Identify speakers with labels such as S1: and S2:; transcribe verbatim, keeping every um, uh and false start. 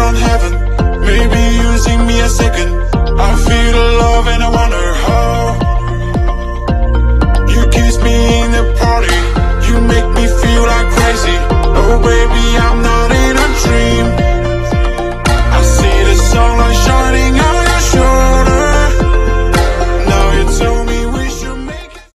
S1: found heaven. Maybe you sing me a second. I feel the love and I wonder